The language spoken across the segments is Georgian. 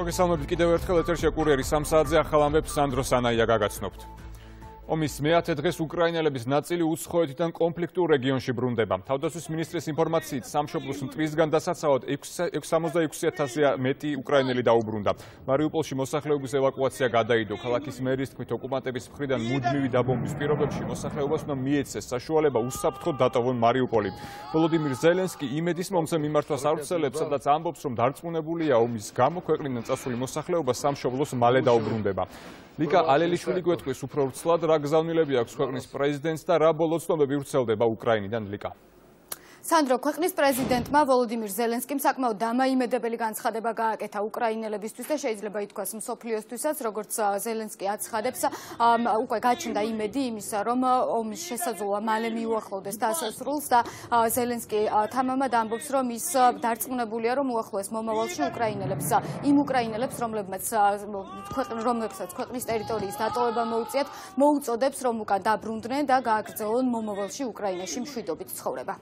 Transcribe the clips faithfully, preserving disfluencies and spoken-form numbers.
მოგესალმებით კიდევ ერთხელ ეთერში კურიერი სამ საათზე ახალ ამბებს სანდრო სანაია გაგაცნობთ. ომის მეათე დღეს უკრაინელების ნაწილი უცხოეთიდან კონფლიქტურ რეგიონში ბრუნდება. თავდაცვის მინისტრის ინფორმაციით სამშობლოს მტრისგან დასაცავად ექვსმოცდაექვსი ათასზე მეტი უკრაინელი დაუბრუნდა. მარიუპოლში მოსახლეობის ევაკუაცია გადაიდო. ქალაქის მერის თქმით, ოკუპანტების მხრიდან მუდმივი დაბომბვის პირობებში მოსახლეობას უნდა მიეცეს საშუალება უსაფრთხოდ დატოვონ მარიუპოლი. ვოლოდიმირ ზელენსკი იმედის მომცემ მიმართვას ავრცელებს, სადაც ამბობს, რომ დარწმუნებულია ომის გამო ქვეყნიდან წასული მოსახლეობა სამშობლოს მალე დაუბრუნდება. ლიკა ალელიშვილი გვეტყვის უფრო ვრცლად რა გზავნილები აქვს ქვეყნის პრეზიდენტს და რა ბოლო ცნობები ვრცელდება უკრაინიდან ლიკა. სანდრო, ქვეყნის პრეზიდენტმა ვოლოდიმირ ზელენსკიმ საკმაოდ დამაიმედებელი განცხადება გააკეთა უკრაინელებისთვის და შეიძლება ითქვას მსოფლიოსთვისაც, როგორც ზელენსკი აცხადებს, უკვე გაჩნდა იმედი იმისა, რომ ომის შესაძლოა მალე მიუახლოვდეს დასასრულს და ზელენსკი თამამად ამბობს, რომ ის დარწმუნებულია, რომ უახლოეს მომავალში უკრაინელებს, იმ უკრაინელებს, რომლებმაც რომლებსაც ქვეყნის ტერიტორიის დატოვება მოუწიათ, მოუწოდებს, რომ უკან დაბრუნდნენ და გააგრძელონ მომავალში უკრაინაში მშვიდობით ცხოვრება.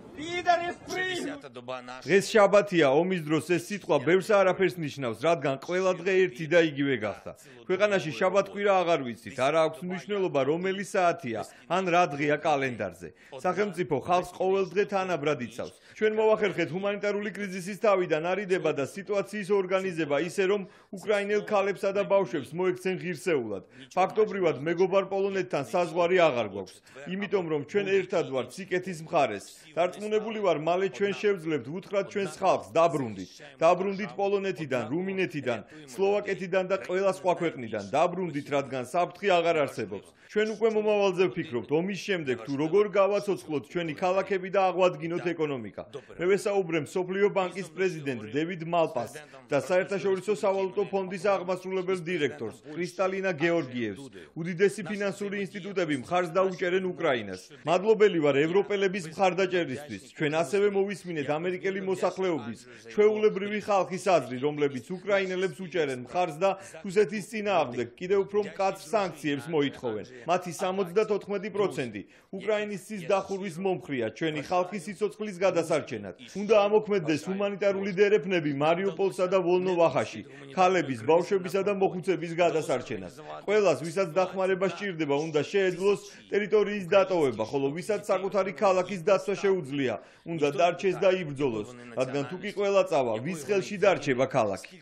დღეს შაბათია, ომის დროს ეს სიტყვა ბევრს არაფერს ნიშნავს, რადგან ყველა დღე ერთი და იგივე გახდა. ქვეყანაში შაბათკვირა აღარ ვიცით, არა აქვს მნიშვნელობა რომელი საათია, ან რა დღეა კალენდარზე. სახელმწიფო ხალხს ყოველ დღე თანაბრად იცავს. ჩვენ მოვახერხეთ ჰუმანიტარული კრიზისის თავიდან არიდება და სიტუაციის ორგანიზება ისე, რომ უკრაინელ ქალებსა და ბავშვებს მოექცენ ღირსეულად. ფაქტობრივად მეგობარ პოლონეთთან საზღვარი აღარ გვაქვს, იმიტომ რომ ჩვენ ერთად ვართ სიკეთის მხარეს. დარწმუნებული ვარ, მალე ჩვენ შევძლებთ უთხრათ ჩვენს ხალხს, დაბრუნდით. დაბრუნდით პოლონეთიდან, რუმინეთიდან, სლოვაკეთიდან და ყველა სხვა ქვეყნიდან. დაბრუნდით, რადგან საფრთხე აღარ არსებობს. ჩვენ უკვე მომავალზე ვფიქრობთ, ომის შემდეგ თუ როგორ გავაცოცხლოთ ჩვენი ქალაქები და აღვადგინოთ ეკონომიკა. მე ვესაუბრე მსოფლიო ბანკის პრეზიდენტ დევიდ მალპასს და საერთაშორისო სავალუტო ფონდის აღმასრულებელ დირექტორს კრისტალინა გეორგიევს. უდიდესი ფინანსური ინსტიტუტები მხარს დაუჭერენ უკრაინას. მადლობელი ვარ ევროპელების მხარდაჭერისთვის. ჩვენ ასევე მოვისმინეთ ამერიკელი მოსახლეობის, ჩვეულებრივი ხალხის აზრი, რომლებიც უკრაინელებს უჭერენ მხარს და რუსეთის წინააღმდეგ კიდევ უფრო მკაცრ სანქციებს მოითხოვენ. მათი სამოცდათოთხმეტი პროცენტი უკრაინის ცის დახურვის მომხრია ჩვენი ხალხის სიცოცხლის გადასარჩენად. უნდა ამოქმედდეს ჰუმანიტარული დერეფნები მარიუპოლსა და ვოლნოვახაში, ქალების, ბავშვებისა და მოხუცების გადასარჩენად. ყველას, ვისაც დახმარება სჭირდება, უნდა შეეძლოს ტერიტორიის დატოვება, ხოლო ვისაც საკუთარი ქალაქის დაცვა შეუძლია, უნდა დარჩეს და იბრძოლოს, რადგან თუ კი ყველა წავა, ვის ხელში დარჩება ქალაქი.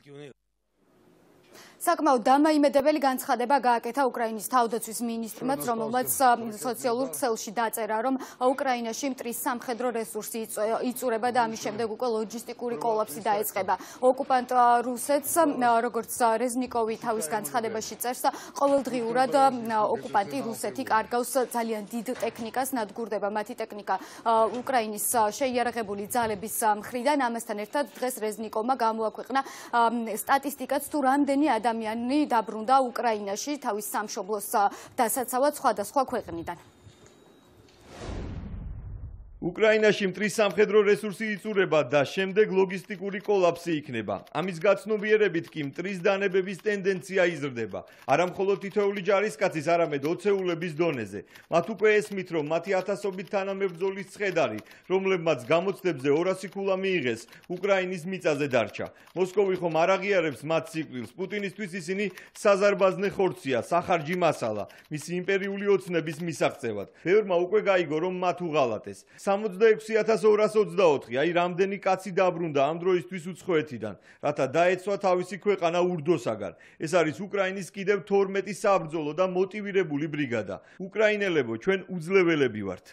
საკმაოდ დამაიმედებელი განცხადება გააკეთა უკრაინის თავდაცვის მინისტრმაც, რომელმაც სოციალურ ქსელში დაწერა, რომ უკრაინაში მტრის სამხედრო რესურსი იწურება და ამის შემდეგ უკვე ლოჯისტიკური კოლაფსი დაეწყება. ოკუპანტ რუსეთს, როგორც რეზნიკოვი თავის განცხადებაში წერს, ყოველდღიურად ოკუპანტი რუსეთი კარგავს ძალიან დიდ ტექნიკას, ნადგურდება მათი ტექნიკა უკრაინის შეიარაღებული ძალების მხრიდან. ამასთან ერთად დღეს რეზნიკოვმა გამოაქვეყნა სტატისტიკაც, თუ რამდენი ადამიანი ადამიანი დაბრუნდა უკრაინაში თავის სამშობლოს დასაცავად სხვადასხვა ქვეყნიდან. უკრაინაში მტრის სამხედრო რესურსი იწურება და შემდეგ ლოგისტიკური კოლაფსი იქნება. ამის გაცნობიერებით კი მტრის დანებების ტენდენცია იზრდება. არა მხოლოდ თითოეული ჯარისკაცის, არამედ ოცეულების დონეზე. მათ უკვე ესმით, რომ მათი ათასობით თანამებრძოლის ცხედარი, რომლებმაც გამოცდებზე ორასი ქულა მიიღეს, უკრაინის მიწაზე დარჩა. მოსკოვი ხომ არ აღიარებს მათ სიკვდილს. პუტინისთვის ისინი საზარბაზნე ხორცია, სახარჯი მასალა, მისი იმპერიული ოცნების მისაღწევად. ბევრმა უკვე გაიგო, რომ მათ უღალატეს. სამოცდაექვსი ათას ორას ოცდაოთხი, აი რამდენი კაცი დაბრუნდა ამ დროისთვის უცხოეთიდან, რათა დაეცვა თავისი ქვეყანა ურდოსაგან. ეს არის უკრაინის კიდევ თორმეტი საბრძოლო და მოტივირებული ბრიგადა. უკრაინელებო, ჩვენ უძლეველები ვართ.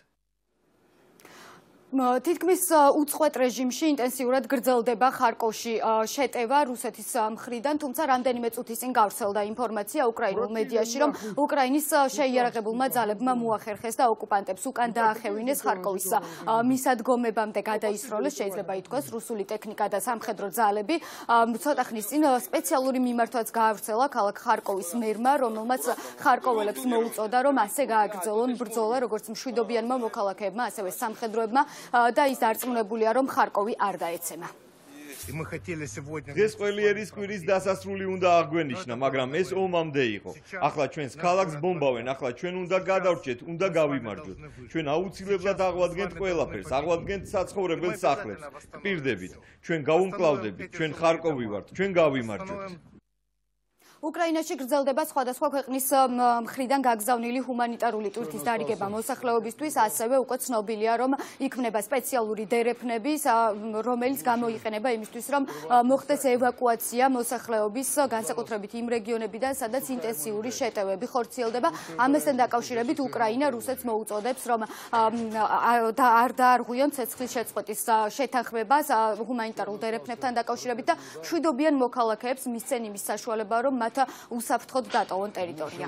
თითქმის უწყვეტ რეჟიმში ინტენსიურად გრძელდება ხარკოვში შეტევა რუსეთის მხრიდან, თუმცა რამდენიმე წუთის წინ გავრცელდა ინფორმაცია უკრაინულ მედიაში, რომ უკრაინის შეიარაღებულმა ძალებმა მოახერხეს და ოკუპანტებს უკან დაახევინეს ხარკოვის მისადგომებამდე გადაისროლეს, შეიძლება ითქვას, რუსული ტექნიკა და სამხედრო ძალები. ცოტა ხნის წინ სპეციალური მიმართვაც გაავრცელა ქალაქ ხარკოვის მერმა, რომელმაც ხარკოველებს მოუწოდა, რომ ასე გააგრძელონ ბრძოლა, როგორც მშვიდობიანმა მოქალაქეებმა, ასევე სამხედროებმა და ის დარწმუნებულია, რომ ხარკოვი არ დაეცემა. დღეს ყველიერის კვირის დასასრული უნდა აღვენიშნა, მაგრამ ეს ომამდე იყო. ახლა ჩვენს ქალაქს ბომბავენ, ახლა ჩვენ უნდა გადავრჩეთ, უნდა გავიმარჯვოთ. ჩვენ აუცილებლად აღვადგენთ ყველაფერს, აღვადგენთ საცხოვრებელ სახლებს. გპირდებით, ჩვენ გავუმკლავდებით, ჩვენ ხარკოვი ვართ, ჩვენ გავიმარჯვოთ. უკრაინაში გრძელდება სხვადასხვა ქვეყნის მხრიდან გაგზავნილი ჰუმანიტარული ტვირთის დარიგება მოსახლეობისთვის, ასევე უკვე ცნობილია, რომ იქმნება სპეციალური დერეფნები, რომელიც გამოიყენება იმისთვის, რომ მოხდეს ევაკუაცია მოსახლეობის, განსაკუთრებით იმ რეგიონებიდან, სადაც ინტენსიური შეტევები ხორციელდება. ამასთან დაკავშირებით უკრაინა რუსეთს მოუწოდებს, რომ არ დაარღვიონ ცეცხლის შეწყვეტის შეთანხმებას ჰუმანიტარულ დერეფნებთან დაკავშირებით და მშვიდობიან მოქალაქეებს მისცენ იმის საშუალება, რომ უსაფრთხოდ დატოვონ ტერიტორია.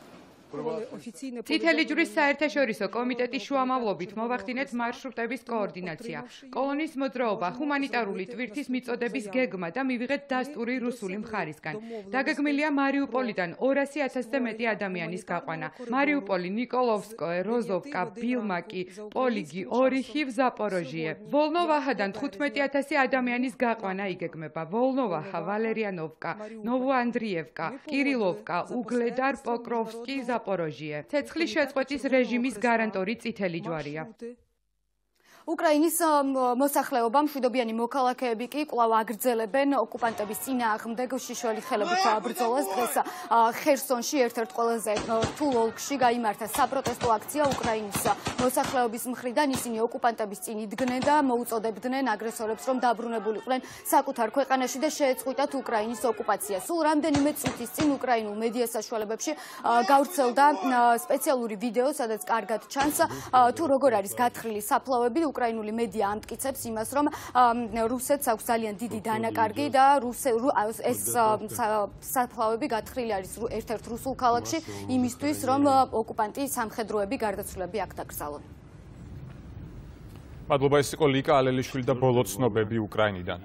წითელი ჯვრის საერთაშორისო კომიტეტის შუამავლობით მოვახდინეთ მარშრუტების კოორდინაცია, კოლონის მოძრაობა, ჰუმანიტარული ტვირთის მიწოდების გეგმა და მივიღეთ დასტური რუსული მხარისგან. დაგეგმილია მარიუპოლიდან ორასი ათასზე მეტი ადამიანის გაყვანა. მარიუპოლი, ნიკოლოვსკოე, როზოვკა, ბილმაკი, პოლიგი, ორიხივ, ზაპოროჟიე. ვოლნოვაჰადან თხუთმეტი ათასი ადამიანის გაყვანა იგეგმება. ვოლნოვაჰა, ვალერიანოვკა, ნოვოანდრიევკა, კირილოვკა, უგლედარ, პოკროვსკი, ზაპოროჟიე. ცეცხლის შეწყვეტის რეჟიმის გარანტორი წითელი ჯვარია. უკრაინის მოსახლეობა, მშვიდობიანი მოქალაქეები კი კვლავ აგრძელებენ ოკუპანტების წინააღმდეგ უშიშროელი ხელებით ბრძოლას. დღეს ხერსონში ერთ-ერთ ყველაზე რთულ ოლქში გაიმართა საპროტესტო აქცია უკრაინის მოსახლეობის მხრიდან. ისინი ოკუპანტების წინ იდგნენ და მოუწოდებდნენ აგრესორებს, რომ დაბრუნებულიყვნენ საკუთარ ქვეყანაში და შეეწყვიტათ უკრაინის ოკუპაცია. სულ რამდენიმე წუთის წინ უკრაინულ მედია საშუალებებში გავრცელდა სპეციალური ვიდეო, სადაც კარგად ჩანს თუ როგორ არის გათხრილი საფლავები. უკრაინული მედია ამტკიცებს იმას, რომ რუსეთს აქვს ძალიან დიდი დანაკარგი და ეს საფლავები გათხრილი არის ერთ-ერთ რუსულ ქალაქში იმისთვის, რომ ოკუპანტი სამხედროები გარდაცვლილები აქ დაკრძალონ. მადლობა, ეს იყო ლიკა ალელიშვილი და ბოლო ცნობები უკრაინიდან.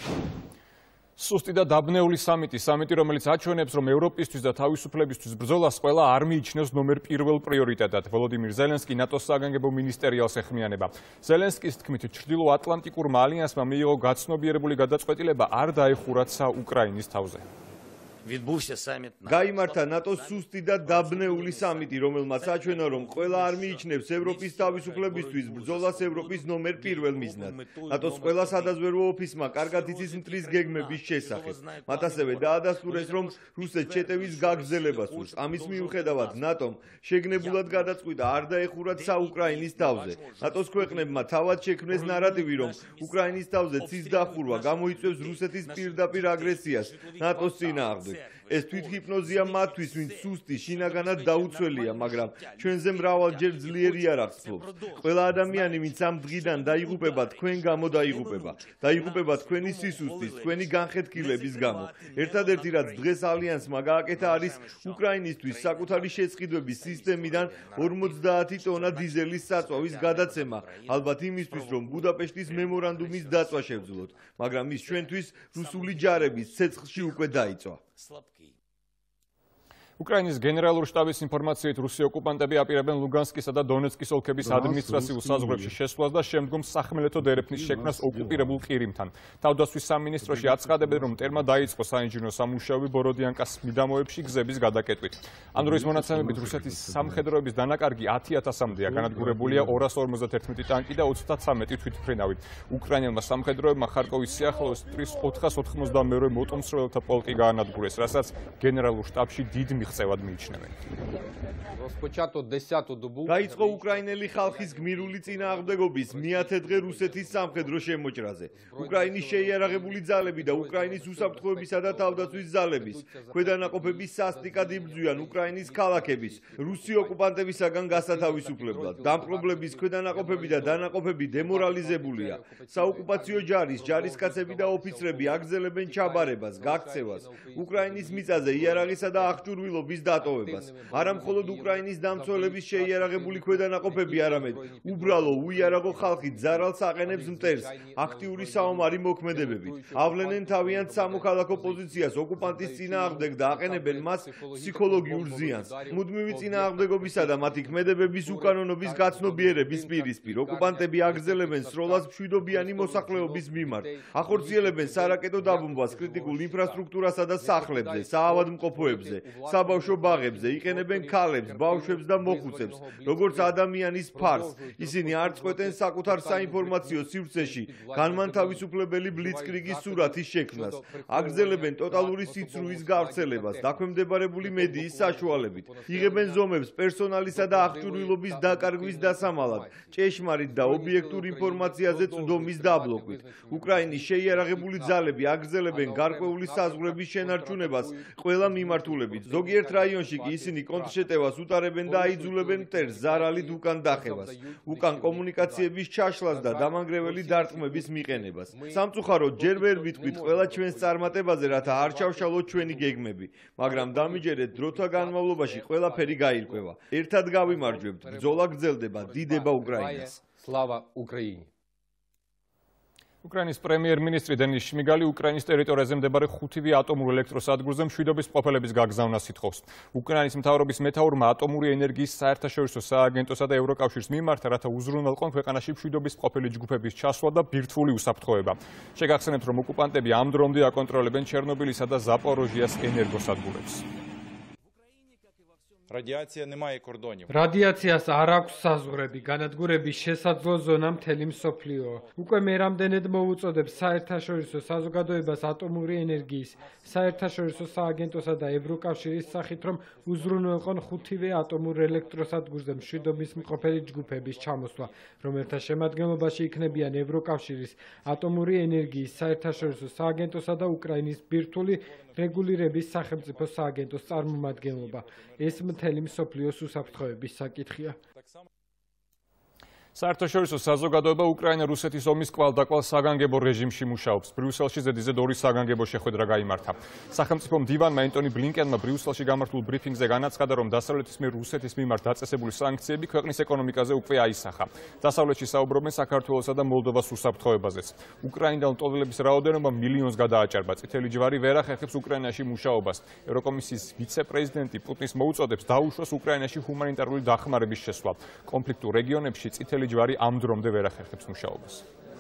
სუსტი და დაბნეული სამიტი, სამიტი, რომელიც აჩვენებს, რომ ევროპისთვის და თავისუფლებისთვის ბრძოლას ყველა არ მიიჩნევს ნომერ პირველ პრიორიტეტად. ვოლოდიმირ ზელენსკი ნატოს საგანგებო მინისტერიალს ეხმიანება. ზელენსკის თქმით, ჩრდილო ატლანტიკურმა ალიანსმა მიიღო გაცნობიერებული გადაწყვეტილება არ დაეხურაცა უკრაინის თავზე. გაიმართა ნატოს სუსტი და დაბნეული სამიტი, რომელმაც აჩვენა, რომ ყველა არ მიიჩნევს ევროპის თავისუფლებისთვის ბრძოლას ევროპის ნომერ პირველ მიზნად. ნატოს ყველა სადაზვერვო ოფისმა კარგად იცის მტრის გეგმების შესახებ. მათ ასევე დაადასტურეს, რომ რუსეთს შეტევის გაგრძელება სურს. ამის მიუხედავად ნატომ შეგნებულად გადაწყვიტა არ დაეხურაცა უკრაინის თავზე. ნატოს ქვეყნებმა თავად შექმნეს ნარატივი, რომ უკრაინის თავზე ცის დახურვა გამოიწვევს რუსეთის პირდაპირ აგრესიას ნატოს წინააღმდეგ. ეს თვითჰიპნოზია მათთვის, ვინც სუსტი, შინაგანად დაუცველია, მაგრამ ჩვენზე მრავალჯერ ძლიერი არ აღწფობს. ყველა ადამიანი, ვინც ამ დღიდან დაიღუპება, თქვენ გამო დაიღუპება. დაიღუპება თქვენი სისუსტის, თქვენი განხეთქილების გამო. ერთადერთი, რაც დღეს ალიანსმა გააკეთა, არის უკრაინისთვის საკუთარი შეწყიდვების სისტემიდან ორმოცდაათი ტონა დიზელის საწვავის გადაცემა, ალბათ იმისთვის, რომ ბუდაპეშტის მემორანდუმის დაწვა შევძლოთ, მაგრამ ის ჩვენთვის რუსული ჯარების ცეცხლში უკვე დაიწვა. უკრაინის გენერალური შტაბის ინფორმაციით, რუსი ოკუპანტები აპირებენ ლუგანსკისა და დონეცკის ოლქების ადმინისტრაციულ საზღვრებში შესვლას და შემდგომ სახმელეთო დერეფნის შექმნას ოკუპირებულ ყირიმთან. თავდაცვის სამინისტროში აცხადებენ, რომ მტერმა დაიწყო საინჟინრო სამუშაოები ბოროდიანკას მიდამოებში გზების გადაკეტვით. ამ დროის მონაცემებით რუსეთის სამხედროების დანაკარგი ათი ათასამდეა, განადგურებულია ორას ორმოცდაათერთმეტი ტანკი და ოცდათვრამეტი თვითმფრინავი. უკრაინელმა სამხედროებმა ხარკოვის სიახლოვეს ოთხას ოთხმოცდამეორე მოტომსრველთა პოლკი გაანადგურეს, რასაც გენერალურ შტაბში დიდ მიღწევად მიიჩნევენ. დაიწყო უკრაინელი ხალხის გმირული წინააღმდეგობის მეათე დღე რუსეთის სამხედრო შემოჭრაზე. უკრაინის შეიარაღებული ძალები და უკრაინის უსაფრთხოებისა და თავდაცვის ძალების ქვედანაყოფების სასტიკად იბრძვიან უკრაინის ქალაქების რუსი ოკუპანტებისაგან გასათავისუფლებლად. დამპყრობლების ქვედანაყოფები და დანაყოფები დემორალიზებულია. საოკუპაციო ჯარის ჯარისკაცები და ოფიცრები აგრძელებენ ჩაბარებას, გაქცევას. უკრაინის მიწაზე იარაღისა და აღჭურვილ აღჭურვილობის დატოვებას. არა მხოლოდ უკრაინის დამცველების შეიარაღებული ქვედანაყოფები, არამედ უბრალო უიარაღო ხალხი ძარალს აყენებს მტერს აქტიური საომარი მოქმედებებით. ავლენენ თავიანთ სამოქალაქო პოზიციას ოკუპანტის წინააღმდეგ და აყენებენ მას ფსიქოლოგიურ ზიანს. მუდმივი წინააღმდეგობისა და მათი ქმედებების უკანონობის გაცნობიერების პირისპირ ოკუპანტები აგრძელებენ სროლას მშვიდობიანი მოსახლეობის მიმართ. ახორციელებენ სარაკეტო დაბომბვას კრიტიკულ ინფრასტრუქტურასა და სახლებზე, საავადმყოფოებზე, საბავშვო ბაღებზე, იყენებენ ქალებს, ბავშვებს და მოხუცებს, როგორც ადამიანის ფარს. ისინი არ წყვეტენ საკუთარ საინფორმაციო სივრცეში განმანთავისუფლებელი ბლიცკრიგის სურათის შექმნას. აგრძელებენ ტოტალური სიცრუის გავრცელებას დაქვემდებარებული მედიის საშუალებით. იღებენ ზომებს პერსონალისა და აღჭურვილობის დაკარგვის დასამალად, ჭეშმარიტ და ობიექტურ ინფორმაციაზე წვდომის დაბლოკვით. უკრაინის შეიარაღებული ძალები აგრძელებენ გარკვეული საზღვრების შენარჩუნებას ყველა მიმართულებით. ზოგიერთ რაიონში კი ისინი კონტრშეტევას უტარებენ და აიძულებენ მტერს ზარალით უკან დახევას, უკან კომუნიკაციების ჩაშლას და დამანგრეველი დარტყმების მიყენებას. სამწუხაროდ ჯერ ვერ ვიტყვით ყველა ჩვენს წარმატებაზე, რათა არ ჩავშალოთ ჩვენი გეგმები, მაგრამ დამიჯერეთ დროთა განმავლობაში ყველაფერი გაირკვევა. ერთად გავიმარჯვებთ, ბრძოლა გრძელდება, დიდება უკრაინას. Slava Ukraini! უკრაინის პრემიერ-მინისტრი დენის შმიგალი უკრაინის ტერიტორიაზე მდებარე ხუთივე ატომურ ელექტროსადგურზე მშვიდობის მყოფელების გაგზავნას ითხოვს. უკრაინის მთავრობის მეთაურმა ატომური ენერგიის საერთაშორისო სააგენტოსა და ევროკავშირს მიმართა, რათა უზრუნველყონ ქვეყანაში მშვიდობის მყოფელი ჯგუფების ჩასვლა და ბირთვული უსაფრთხოება. შეგახსენებთ, რომ ოკუპანტები ამ დრომდე აკონტროლებენ ჩერნობილისა და ზაპოროჟიას ენერგოსადგურებს. Radiația немає кордонів. Radiațiას არ აქვს საზღვრები, განადგურების შესაძლო ზონა მთელი მსოფლიოა. უკვე მე რამდენად მოუწოდებს საერთაშორისო საზოგადოებას ატომური ენერგიის, საერთაშორისო სააგენტოსა და ევროკავშირის სახით, რომ უზრუნველყონ ხუთივე ატომურ ელექტროსადგურზე მშვიდობის მყოფელი ჯგუფების ჩამოსვლა, რომელთა შემადგენლობაში იქნებიან ევროკავშირის ატომური ენერგიის საერთაშორისო სააგენტოსა და უკრაინის ბირთვული რეგულირების სახელმწიფო სააგენტოს წარმომადგენლობა. ეს მთელი მსოფლიოს უსაფრთხოების საკითხია. საერთაშორისო საზოგადოება უკრაინა-რუსეთის ომის კვალდაკვალ საგანგებო რეჟიმში მუშაობს. ბრიუსელში ზედიზედ ორი საგანგებო შეხვედრა გაიმართა. სახელმწიფო მდივანმა ენტონი ბლინკენმა ბრიუსელში გამართულ ბრიფინგზე განაცხადა, რომ დასავლეთის მიერ რუსეთის მიმართ დაწესებული სანქციები ქვეყნის ეკონომიკაზე უკვე აისახა. დასავლეთში საუბრობენ საქართველოსა და მოლდოვას უსაფრთხოებაზეც. უკრაინიდან ლტოლვილების რაოდენობა მილიონს გადააჭარბა. წითელი ჯვარი ვერ ახერხებს უკრაინაში მუშაობას. ევროკომისიის ვიცე-პრეზიდენტი პუტინს მოუწოდებს დაუშვას უკრაინაში ჰუმანიტარული დახმარების შესვლა. კონფლიქტურ რეგიონებში წითელი ჯვარი ამ დრომდე ვერ ახერხებს მუშაობას.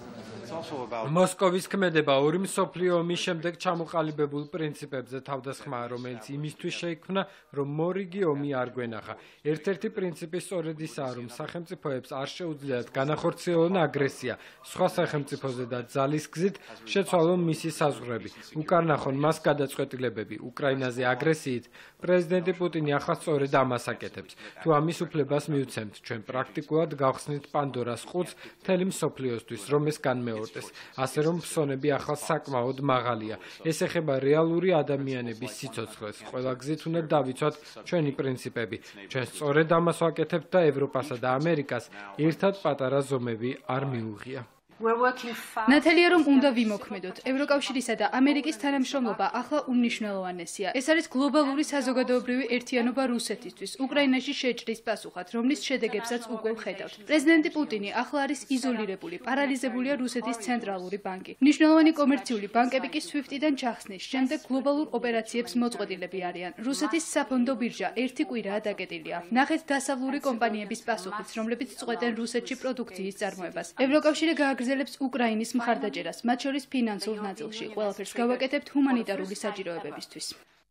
მოსკოვის ქმედება ორი მსოფლიო ომის შემდეგ ჩამოყალიბებულ პრინციპებზე თავდასხმაა, რომელიც იმისთვის შეიქმნა, რომ მორიგი ომი არ გვენახა. ერთ-ერთი პრინციპი სწორედ ისაა, რომ სახელმწიფოებს არ შეუძლიათ განახორციელონ აგრესია, სხვა სახელმწიფოზე და ძალის გზით შეცვალონ მისი საზღვრები, უკარნახონ მას გადაწყვეტილებები. უკრაინაზე აგრესიით პრეზიდენტი პუტინი ახლა სწორედ ამას აკეთებს. თუ ამის უფლებას მივცემთ, ჩვენ პრაქტიკულად გავხსნით პანდორას ყუთს მთელი მსოფლიოსთვის, რომ ეს განმეორდეს. ასე რომ ფსონები ახლა საკმაოდ მაღალია. ეს ეხება რეალური ადამიანების სიცოცხლეს. ყველა გზით უნდა დავიცვათ ჩვენი პრინციპები. ჩვენ სწორედ ამას ვაკეთებთ და ევროპასა და ამერიკას ერთად პატარა ზომები არ მიუღია. ნათელია, რომ უნდა ვიმოქმედოთ. ევროკავშირისა და ამერიკის თანამშრომლობა ახლა უმნიშვნელოვანესია. ეს არის გლობალური საზოგადოებრივი ერთიანობა რუსეთისთვის, უკრაინაში შეჭრის პასუხად, რომლის შედეგებსაც უკვე ვხედავთ. პრეზიდენტი პუტინი ახლა არის იზოლირებული, პარალიზებულია რუსეთის ცენტრალური ბანკი. მნიშვნელოვანი კომერციული ბანკები კი სვიფტიდან ჩახსნის შემდეგ გლობალურ ოპერაციებს მოწყვეტილები არიან. რუსეთის საფონდო ბირჟა ერთი კვირაა დაკეტილია. ნახეთ დასავლური კომპანიების პასუხიც, რომლებიც წყვეტენ რუსეთში პროდუქციის წარმოებას. ევროკავშირი გააგრძელებს უკრაინის მხარდაჭერას, მათ შორის ფინანსურ ნაწილში. ყველაფერს გავაკეთებთ ჰუმანიტარული საჭიროებებისთვის.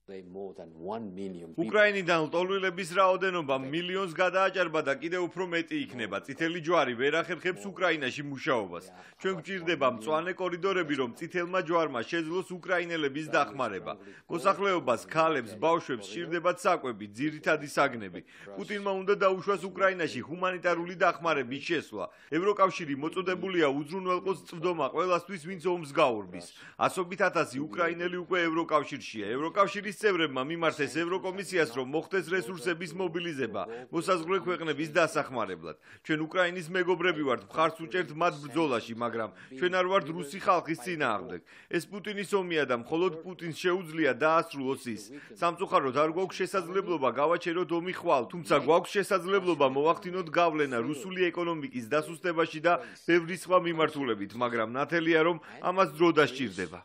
უკრაინიდან ლტოლვილების რაოდენობა მილიონს გადააჭარბა და კიდევ უფრო მეტი იქნება. წითელი ჯვარი ვერ ახერხებს უკრაინაში მუშაობას. ჩვენ გვჭირდება მწვანე კორიდორები, რომ წითელმა ჯვარმა შეძლოს უკრაინელების დახმარება. მოსახლეობას, ქალებს, ბავშვებს სჭირდებათ საკვები, ძირითადი საგნები. პუტინმა უნდა დაუშვას უკრაინაში ჰუმანიტარული დახმარების შესვლა. ევროკავშირი მოწოდებულია უზრუნველყოს წვდომა ყველასთვის, ვინც ომს გაურბის. ასობით ათასი უკრაინელი უკვე ევროკავშირშია. ევროკავშირის კომიტეტის წევრებმა მიმართეს ევროკომისიას, რომ მოხდეს რესურსების მობილიზება მოსაზღვრე ქვეყნების დასახმარებლად. ჩვენ უკრაინის მეგობრები ვართ, მხარს უჭერთ მათ ბრძოლაში, მაგრამ ჩვენ არ ვართ რუსი ხალხის წინააღმდეგ. ეს პუტინის ომია და მხოლოდ პუტინს შეუძლია დაასრულოს ის. სამწუხაროდ არ გვაქვს შესაძლებლობა გავაჩეროთ ომი ხვალ, თუმცა გვაქვს შესაძლებლობა მოვახდინოთ გავლენა რუსული ეკონომიკის დასუსტებაში და ბევრი სხვა მიმართულებით, მაგრამ ნათელია, რომ ამას დრო დასჭირდება.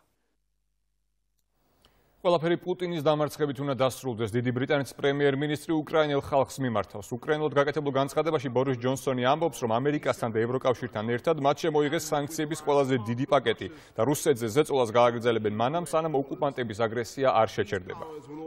ყველაფერი პუტინის დამარცხებით უნდა დასრულდეს. დიდი ბრიტანეთის პრემიერ-მინისტრი უკრაინელ ხალხს მიმართავს. უკრაინულად გაკეთებულ განცხადებაში ბორის ჯონსონი ამბობს, რომ ამერიკასთან და ევროკავშირთან ერთად მათ შემოიღეს სანქციების ყველაზე დიდი პაკეტი და რუსეთზე ზეწოლას გააგრძელებენ მანამ, სანამ ოკუპანტების აგრესია არ შეჩერდება.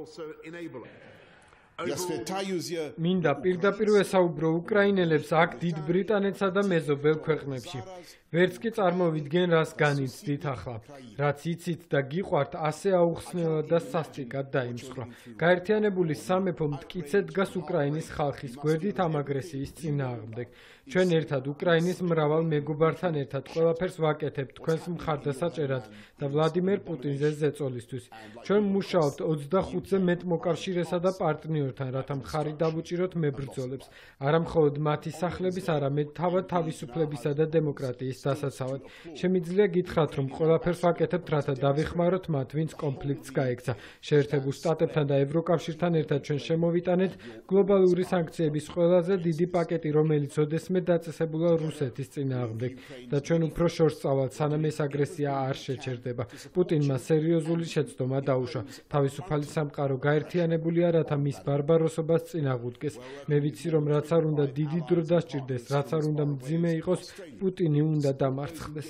მინდა პირდაპირ ვესაუბრო უკრაინელებს აქ დიდ ბრიტანეთსა და მეზობელ ქვეყნებში. ვერც კი წარმოვიდგენ, რას განიცდით ახლა. რაც იცით და გიყვართ, ასე აუხსნელად და სასტიკად დაიმსხვრა. გაერთიანებული სამეფო მტკიცედ დგას უკრაინის ხალხის გვერდით ამ აგრესიის წინააღმდეგ. ჩვენ ერთად უკრაინის მრავალ მეგობართან ერთად ყველაფერს ვაკეთებთ თქვენს მხარდასაჭერად და ვლადიმერ პუტინზე ზეწოლისთვის. ჩვენ მუშაობთ ოცდახუთზე მეტ მოკავშირესა და პარტნიორთან, რათა მხარი დავუჭიროთ მებრძოლებს, არა მხოლოდ მათი სახლების, არამედ თავად თავისუფლებისა და დემოკრატიის დასაცავად. შემიძლია გითხრათ, რომ ყველაფერს ვაკეთებთ, რათა დავეხმაროთ მათ, ვინც კონფლიქტს გაექცა. შეერთებულ შტატებთან და ევროკავშირთან ერთად ჩვენ შემოვიტანეთ გლობალური სანქციების ყველაზე დიდი პაკეტი, რომელიც ოდესმე დაწესებულა რუსეთის წინააღმდეგ და ჩვენ უფრო შორს წავალთ, სანამ ეს აგრესია არ შეჩერდება. პუტინმა სერიოზული შეცდომა დაუშვა. თავისუფალი სამყარო გაერთიანებულია, რათა მის ბარბაროსობას წინ აღუდგეს. მე ვიცი, რომ რაც არ უნდა დიდი დრო დასჭირდეს, რაც არ უნდა მძიმე იყოს, პუტინი უნდა დამარცხდეს.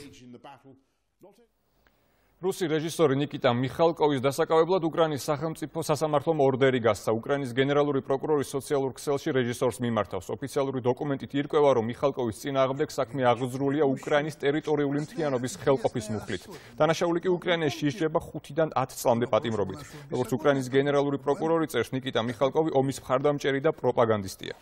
რუსი რეჟისორი ნიკიტა მიხალკოვის დასაკავებლად უკრაინის სახელმწიფო სასამართლომ ორდერი გასცა. უკრაინის გენერალური პროკურორი სოციალურ ქსელში რეჟისორს მიმართავს. ოფიციალური დოკუმენტით ირკვევა, რომ მიხალკოვის წინააღმდეგ საქმე აღძრულია უკრაინის ტერიტორიული მთლიანობის ხელყოფის მუხლით. დანაშაული კი უკრაინაში ისჯება ხუთიდან ათ წლამდე პატიმრობით. როგორც უკრაინის გენერალური პროკურორი წერს, ნიკიტა მიხალკოვი ომის მხარდამჭერი და პროპაგანდისტია.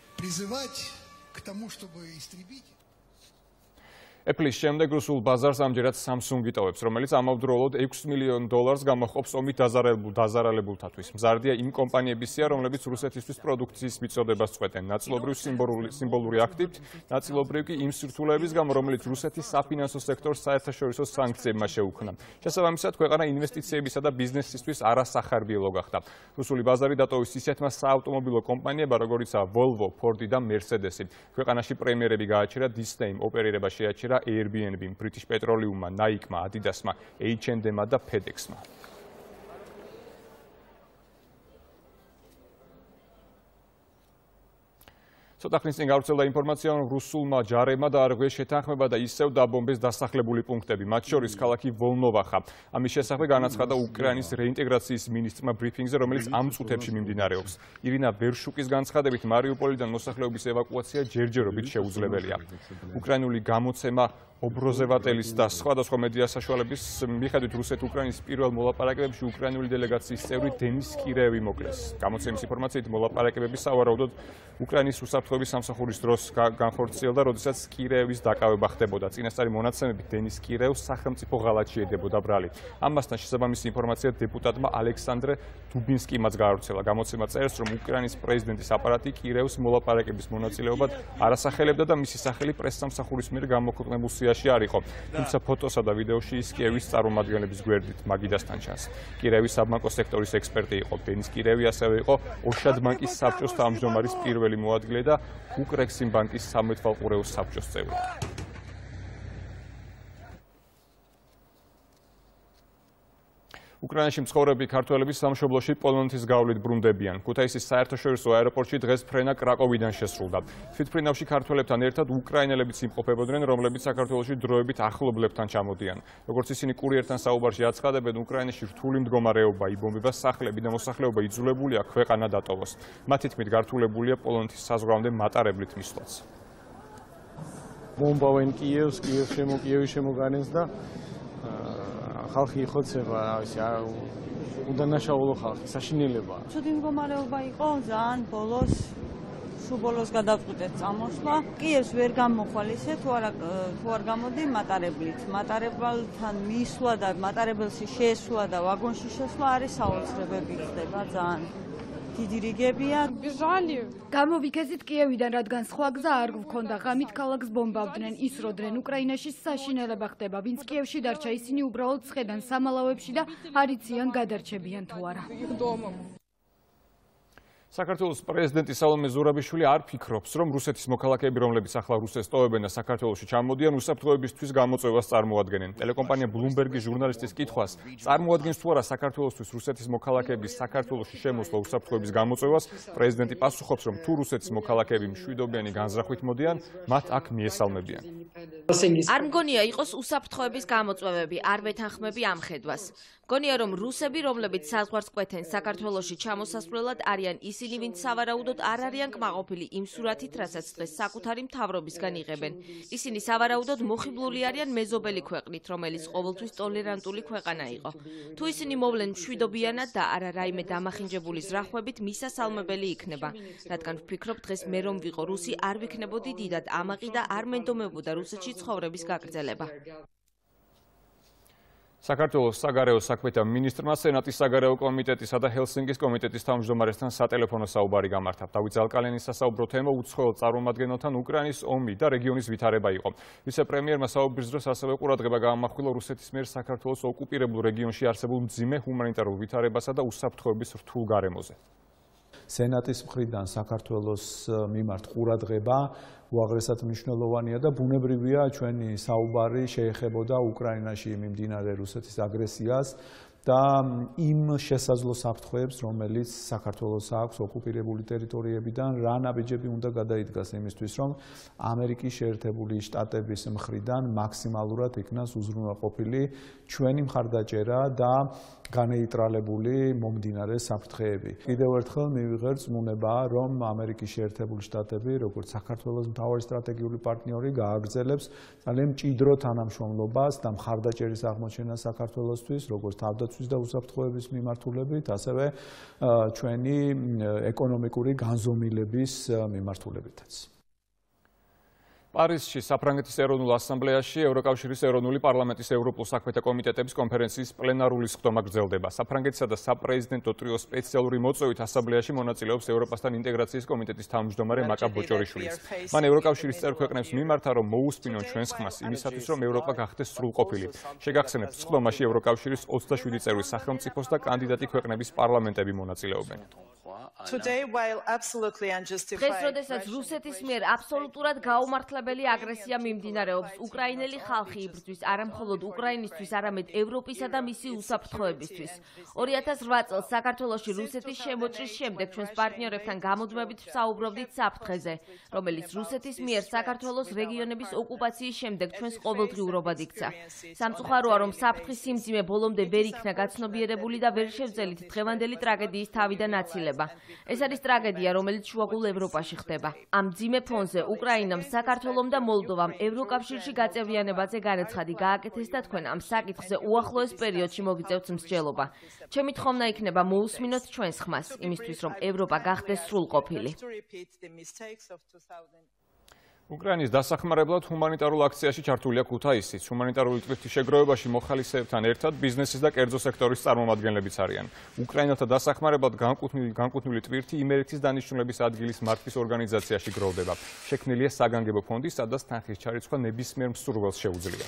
Apple-ის შემდეგ რუსულ ბაზარს ამჯერად Samsung იტოვებს, რომელიც ამავდროულად ექვს მილიონ დოლარს გამოჰყოფს ომით დაზარალებულ დაზარალებულთათვის. მზარდია იმ კომპანიების სია, რომლებიც რუსეთისთვის პროდუქციის მიწოდებას წვეტენ, ნაწილობრივ სიმბოლური აქტივით, ნაწილობრივ კი იმ სირთულეების გამო, რომელიც რუსეთის საფინანსო სექტორს საერთაშორისო სანქციებმა შეუქმნა. შესაბამისად, ქვეყანა ინვესტიციებისა და ბიზნესისთვის არასახარბიელო გახდა. რუსული ბაზარი დატოვის ისეთმა საავტომობილო კომპანიებმა, როგორიცაა Volvo, Ford და Mercedes-ი. ქვეყანაში პრემიერები გააჩერა Disney-მ, ოპერირება შეაჩერა Airbnb-მ, British Petroleum-მა, Nike-მა, Adidas-მა, H and M-მა და FedEx-მა. ცოტა ხნის წინ გავრცელდა ინფორმაცია, რომ რუსულმა ჯარებმა დაარღვიეს შეთანხმება და ისევ დაბომბეს დასახლებული პუნქტები, მათ შორის ქალაქი ვოლნოვახა. ამის შესახებ განაცხადა უკრაინის რეინტეგრაციის მინისტრმა ბრიფინგზე, რომელიც ამ წუთებში მიმდინარეობს. ირინა ბერშუკის განცხადებით, მარიუპოლიდან მოსახლეობის ევაკუაცია ჯერჯერობით შეუძლებელია. უკრაინული გამოცემა ობროზევატელის და სხვადასხვა მედია საშუალების მიხედვით რუსეთ-უკრაინის პირველ მოლაპარაკებებში უკრაინული დელეგაციის წევრი დენის კირეევი მოკლეს. გამოცემის ინფორმაციით მოლაპარაკებები სავარაუდოდ უკრაინის უსაფრთხოების სამსახურის დროს განხორციელდა, როდესაც კირეევის დაკავება ხდებოდა. წინასწარი მონაცემებით დენის კირეევს სახელმწიფო ღალატში ედებოდა ბრალი. ამასთან შესაბამისი ინფორმაცია დეპუტატმა ალექსანდრე დუბინსკიმაც გაავრცელა. გამოცემა წერს, რომ უკრაინის პრეზიდენტის აპარატი კირეევს მოლაპარაკების მონაწილეობად არ ასახელებდა და მისი სახელი პრესსამსახურის მიერ გამოქვეყნებულ სიაში არ იყო. თუმცა ფოტოსა და ვიდეოში ის კიევის წარმომადგენლების გვერდით მაგიდასთან ჩანს. კირეევის საბანკო სექტორის ექსპერტი იყო. დენის კირეევი ასევე იყო ოშად ბანკის საბჭოს თავმჯდომარის პირველი მოადგილე და უკრექსიმ ბანკის სამეთვალყურეო საბჭოს წევრი. უკრაინაში მცხოვრები ქართველები სამშობლოში პოლონეთის გავლით ბრუნდებიან. ქუთაისის საერთაშორისო აეროპორტში დღეს ფრენა კრაკოვიდან შესრულდა. თვითმფრინავში ქართველებთან ერთად უკრაინელებიც იმყოფებოდნენ, რომლებიც საქართველოში დროებით ახლობლებთან ჩამოდიან. როგორც ისინი კურიერთან საუბარში აცხადებენ, უკრაინაში რთული მდგომარეობა, იბომბება სახლები და მოსახლეობა იძულებულია ქვეყანა დატოვოს. მათი თქმით, გართულებულია პოლონეთის საზღვრამდე მატარებლით მისვლაც. ბომბავენ კიევს, კიევს შემო კიევი შემოგანენს და ხალხი იხოცება, რავი, უდანაშაულო ხალხი, საშინელებაა. ცუდი მდგომარეობა იყო, ძალიან ბოლოს სულ ბოლოს გადავწყვიტეთ წამოსვლა. კიევს ვერ გამოხვალისე, თუ არა თუ არ გამოდი მატარებლით. მატარებელთან მისვლა და მატარებელში შესვლა და ვაგონში შესვლა არის საოცრებები ხდება ძალიან. დიდი რიგებია. გამოვიქეზით კიევიდან, რადგან სხვა გზა არ გვქონდა. ღამით ქალაქს ბომბავდნენ, ისროდნენ. უკრაინაში საშინელება ხდება. ვინც კიევში დარჩა, ისინი უბრალოდ ცხედან სამალავებში და არ იციან გადარჩებიან თუ არა. საქართველოს პრეზიდენტი სალომე ზურაბიშვილი არ ფიქრობს, რომ რუსეთის მოქალაქეები, რომლებიც ახლა რუსეთს ტოვებენ და საქართველოში ჩამოდიან, უსაფრთხოებისთვის გამოწვევას წარმოადგენენ. ტელეკომპანია ბლუმბერგის ჟურნალისტის კითხვას, წარმოადგენს თუ არა საქართველოსთვის რუსეთის მოქალაქეების საქართველოში შემოსვლა უსაფრთხოების გამოწვევას, პრეზიდენტი პასუხობს, რომ თუ რუსეთის მოქალაქეები მშვიდობიანი განზრახვით მოდიან, მათ აქ მიესალმებიან. არ მგონია იყოს უსაფრთხოების გამოწვევები, არ ვეთანხმები ამ ხედვას. მგონია, რომ რუსები, რომლებიც საზღვარს კვეთენ საქართველოში ჩამოსასვლელად, არიან ისინი, ვინც სავარაუდოდ არ არიან კმაყოფილი იმ სურათით, რასაც დღეს საკუთარი მთავრობისგან იღებენ. ისინი სავარაუდოდ მოხიბლული არიან მეზობელი ქვეყნით, რომელიც ყოველთვის ტოლერანტული ქვეყანა იყო. თუ ისინი მოვლენ მშვიდობიანად და არა რაიმე დამახინჯებული ზრახვებით, მისასალმებელი იქნება. რადგან ვფიქრობ, დღეს მე რომ ვიყო რუსი, არ ვიქნებოდი დიდად ამაყი და არ მენდომებოდა რუსეთში ცხოვრების გაგრძელება. საქართველოს საგარეო საქმეთა მინისტრმა სენატის საგარეო კომიტეტისა და ჰელსინკის კომიტეტის თავმჯდომარესთან სატელეფონო საუბარი გამართა. დავით ზალკალიანის სასაუბრო თემა უცხოელ წარმომადგენელთან უკრაინის ომი და რეგიონის ვითარება იყო. ვიცე-პრემიერმა საუბრის დროს ასევე ყურადღება გაამახვილა რუსეთის მიერ საქართველოს ოკუპირებულ რეგიონში არსებულ მძიმე ჰუმანიტარულ ვითარებასა და უსაფრთხოების რთულ გარემოზე. სენატის მხრიდან საქართველოს მიმართ ყურადღება უაღრესად მნიშვნელოვანია და ბუნებრივია ჩვენი საუბარი შეეხებოდა უკრაინაში მიმდინარე რუსეთის აგრესიას და იმ შესაძლო საფრთხეებს, რომელიც საქართველოს აქვს ოკუპირებული ტერიტორიებიდან, რა ნაბიჯები უნდა გადაიდგას იმისთვის, რომ ამერიკის შეერთებული შტატების მხრიდან მაქსიმალურად იქნას უზრუნველყოფილი ჩვენი მხარდაჭერა და განეიტრალებული მომდინარე საფრთხეები. კიდევ ერთხელ მივიღეთ წმუნება, რომ ამერიკის შეერთებული შტატები, როგორც საქართველოს მთავარი სტრატეგიული პარტნიორი, გააგრძელებს ძალიან მჭიდრო თანამშრომლობას და მხარდაჭერის აღმოჩენას საქართველოსთვის, როგორც თავდაცვის და უსაფრთხოების მიმართულებით, ასევე ჩვენი ეკონომიკური განზომილების მიმართულებითაც. პარიზში საფრანგეთის ეროვნულ ასამბლეაში ევროკავშირის ეროვნული პარლამენტის ევროპულ საქმეთა კომიტეტების კონფერენციის პლენარული სხდომა გრძელდება. საფრანგეთსა და საპრეზიდენტო ტრიოს სპეციალური მოწვევით ასამბლეაში მონაწილეობს ევროპასთან ინტეგრაციის კომიტეტის თავმჯდომარე მაკა ბოჭორიშვილიც. მან ევროკავშირის წევრ ქვეყნებს მიმართა, რომ მოუსმინონ ჩვენს ხმას იმისათვის, რომ ევროპა გახდეს სრულყოფილი. შეგახსენებთ, სხდომაში ევროკავშირის ოცდაშვიდი წევრი სახელმწიფოს და კანდიდატი ქვეყნების პარლამენტები მონაწილეობენ. დღეს, როდესაც რუსეთის მიერ აბსოლუტურად გაუმართლებელი აგრესია მიმდინარეობს, უკრაინელი ხალხი იბრძვის არა მხოლოდ უკრაინისთვის, არამედ ევროპისა და მისი უსაფრთხოებისთვის. ორი ათას რვა წელს საქართველოში რუსეთის შემოჭრის შემდეგ ჩვენს პარტნიორებთან გამუდმებით ვსაუბრობდით საფრთხეზე, რომელიც რუსეთის მიერ საქართველოს რეგიონების ოკუპაციის შემდეგ ჩვენს ყოველდღიურობად იქცა. სამწუხაროა, რომ საფრთხის სიმძიმე ბოლომდე ვერ იქნა გაცნობიერებული და ვერ შევძელით დღევანდელი ტრაგედიის თავიდან აცილება. ეს არის ტრაგედია, რომელიც შუაგულ ევროპაში ხდება. ამ მძიმე ფონზე უკრაინამ, საქართველომ და მოლდოვამ ევროკავშირში გაწევრიანებაზე განაცხადი გააკეთეს და თქვენ ამ საკითხზე უახლოეს პერიოდში მოგიწევთ მსჯელობა. ჩემი თხოვნა იქნება მოусმინოთ ჩვენს ხმას, იმისთვის რომ ევროპა გახდეს სრულყოფილი. უკრაინის დასახმარებლად ჰუმანიტარულ აქციაში ჩართულია ქუთაისიც. ჰუმანიტარული ტვირთის შეგროვებაში მოხალისეებთან ერთად ბიზნესის და კერძო სექტორის წარმომადგენლებიც არიან. უკრაინელთა დასახმარებლად განკუთვნილი განკუთვნილი ტვირთი იმერეთის დანიშნულების ადგილის მართვის ორგანიზაციაში გროვდება. შექმნილია საგანგებო ფონდი, სადაც თანხის ჩარიცხვა ნებისმიერ მსურველს შეუძლია.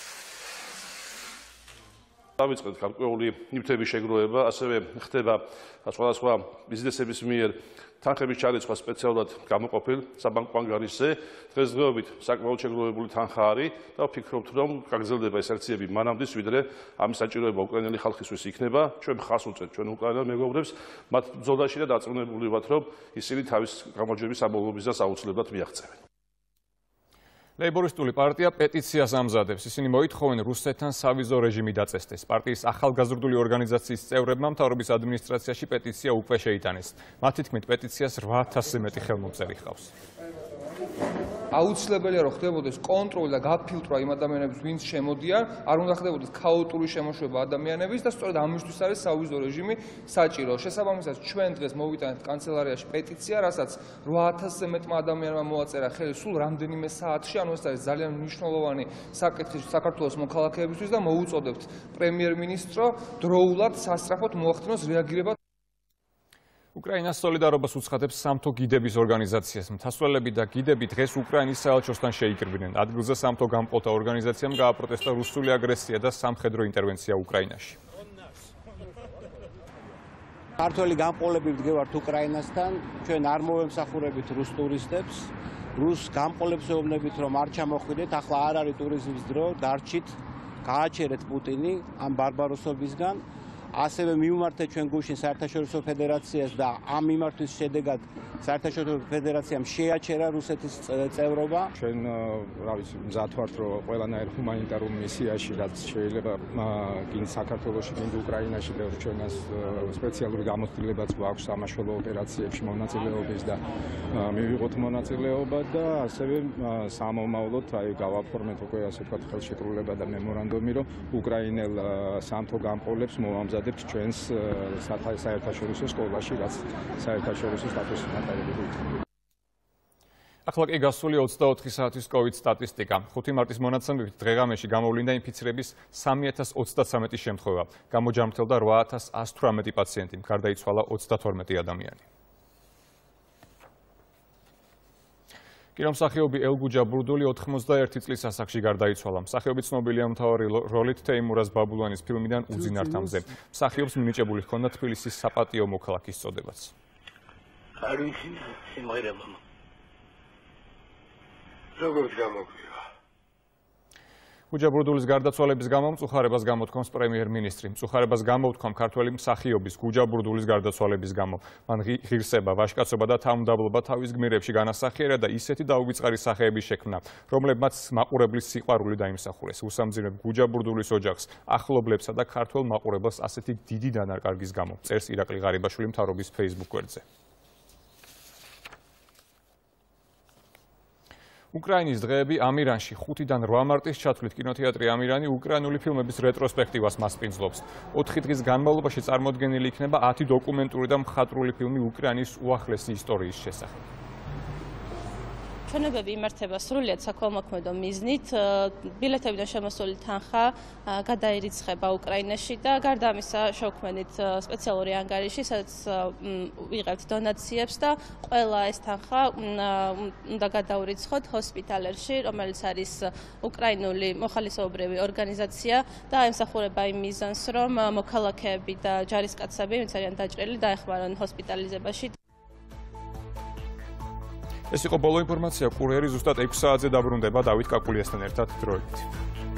დავიწყეთ გარკვეული ნივთების შეგროვება, ასევე ხდება სხვადასხვა ბიზნესების მიერ თანხების ჩარიცხვა სპეციალურად გამოყოფილ საბანკო ანგარიშზე. დღესდღეობით საკმაოდ შეგროვებული თანხა არის და ვფიქრობთ, რომ გაგრძელდება ეს აქციები მანამდე, ვიდრე ამის საჭიროება უკრაინელი ხალხისთვის იქნება. ჩვენ ხას უწევთ ჩვენ უკრაინელ მეგობრებს, მათ ბრძოლაში და დარწმუნებული ვართ, რომ ისინი თავის გამარჯვების ამბობლობისას აუცილებლად მიაღწევენ. ლეიბორისტული პარტია პეტიციას ამზადებს. ისინი მოითხოვენ რუსეთთან სავიზო რეჟიმი დაწესდეს. პარტიის ახალგაზრდული ორგანიზაციის წევრებმა მთავრობის ადმინისტრაციაში პეტიცია უკვე შეიტანეს. მათი თქმით, პეტიციას რვა ათასზე მეტი ხელმომწერი ჰყავს. აუცილებელია რომ ხდებოდეს კონტროლი და გაფილტრვა იმ ადამიანების, ვინც შემოდიან, არ უნდა ხდებოდეს ქაოტური შემოშვება ადამიანების და სწორედ ამისთვის არის სავიზო რეჟიმი საჭირო. შესაბამისად, ჩვენ დღეს მოვიტანეთ კანცელარიაში პეტიცია, რასაც რვა ათასზე მეტმა ადამიანმა მოაწერა ხელი სულ რამდენიმე საათში, ანუ ეს არის ძალიან მნიშვნელოვანი საკითხი საქართველოს მოქალაქეებისთვის და მოუწოდებთ პრემიერ-მინისტრო დროულად სასწრაფოდ მოახდინოს რეაგირება. უკრაინას სოლიდარობას უცხადებს სამთო გიდების ორგანიზაციას. მთასწორლები და გიდები დღეს უკრაინის საელჩოსთან შეიკრიბნენ. ადგილზე სამთო გამყოლთა ორგანიზაციამ გააპროტესტა რუსული აგრესია და სამხედრო ინტერვენცია უკრაინაში. ქართველი გამყოლები ვდგევართ უკრაინასთან, ჩვენ არ მოვემსახურებით რუს ტურისტებს, რუს გამყოლებს ვეუბნებით, რომ არ ჩამოხვიდეთ, ახლა არ არის ტურიზმის დრო, დარჩით, გააჩერეთ პუტინი ამ ბარბაროსობისგან. ასევე მივმართეთ ჩვენ გუშინ საერთაშორისო ფედერაციას და ამ მიმართვის შედეგად საერთაშორისო ფედერაციამ შეაჩერა რუსეთის წევრობა. ჩვენ რა ვიცი, მზად ვართ, რომ ყველანაირ ჰუმანიტარულ მისიაში, რაც შეიძლება გინ საქართველოში, გინ უკრაინაში და ჩვენას სპეციალური გამოცდილებაც გვაქვს სამაშველო ოპერაციებში მონაწილეობის და მივიღოთ მონაწილეობა და ასევე სამომავლოდ აი გავაფორმეთ უკვე ასე ვთქვათ ხელშეკრულება და მემორანდუმი, რომ უკრაინელ სამთო გამყოლებს მოვამზადებთ ჩვენს საერთაშორისო სკოლაში, რაც საერთაშორისო სტატუსი მატარებელი. ახლა კი გასული ოცდაოთხი საათის COVID სტატისტიკა. ხუთი მარტის მონაცემებით დღეღამეში გამოვლინდა ინფიცირების სამი ათას ოცდათვრამეტი შემთხვევა. გამოჯამრთელდა რვა ათას ათს თვრამეტი პაციენტი, გარდაიცვალა ოცდათორმეტი ადამიანი. კინო მსახიობი ელგუჯა ბრუდული ოთხმოცდაერთი წლის ასაკში გარდაიცვალა. მსახიობი ცნობილია მთავარი როლით თეიმურაზ ბაბულანის ფილმიდან უძინართამზე. მსახიობს მინიჭებული ჰქონდა თბილისის საპატიო მოქალაქის წოდებაც. არის სიმღერა მამა. როგორც გამოგვივა. გუჯა ბრუდულის გარდაცვალების გამო მწუხარებას გამოთქვამს პრემიერ-მინისტრი. მწუხარებას გამოუთქვამ ქართველი მსახიობის გუჯა ბრუდულის გარდაცვალების გამო. მან ღირსება, ვაჟკაცობა და თავმდაბლობა თავის გმირებში განასახიერა და ისეთი დაუვიწყარი სახეების შექმნა, რომლებმაც მაყურებლის სიყვარული დაიმსახურეს. უსამძიმებ გუჯა ბრუდულის ოჯახს, ახლობლებსა და ქართველ მაყურებელს ასეთი დიდი დანარკარგის გამო. წერს ირაკლი ღარიბაშვილი მთავრობის Facebook გვერდზე. უკრაინის დღეები ამირანში ხუთიდან რვა მარტის ჩათვლით კინოთეატრი ამირანი უკრაინული ფილმების რეტროსპექტივას მასპინძლობს. ოთხი დღის განმავლობაში წარმოდგენილი იქნება ათი დოკუმენტური და მხატვრული ფილმი უკრაინის უახლესი ისტორიის შესახებ. ჩვენებები იმართება სრულიად საქველმოქმედო მიზნით. ბილეთებიდან შემოსული თანხა გადაირიცხება უკრაინაში და გარდა ამისა შევქმნით სპეციალური ანგარიში, სადაც ვიღებთ დონაციებს და ყველა ეს თანხა უნდა გადაურიცხოთ ჰოსპიტალერში, რომელიც არის უკრაინული მოხალისეობრივი ორგანიზაცია და ემსახურება იმ მიზანს, რომ მოქალაქეები და ჯარისკაცები, ვინც არიან დაჭრილი, დაეხმარონ ჰოსპიტალიზებაში. ეს იყო ბოლო ინფორმაცია. კურიერი ზუსტად ექვს საათზე დაბრუნდება დავით კაკულიასთან ერთად დროებით.